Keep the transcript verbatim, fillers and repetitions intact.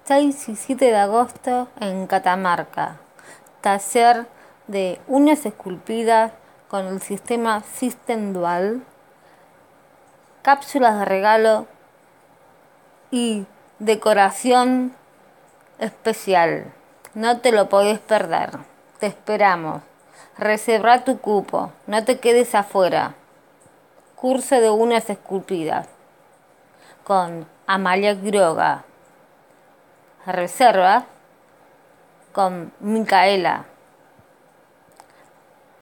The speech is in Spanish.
seis y siete de agosto en Catamarca. Taller de uñas esculpidas con el sistema System Dual, cápsulas de regalo y decoración especial. No te lo podés perder. Te esperamos. Reserva tu cupo. No te quedes afuera. Curso de uñas esculpidas con Amalia Quiroga. Reserva con Micaela.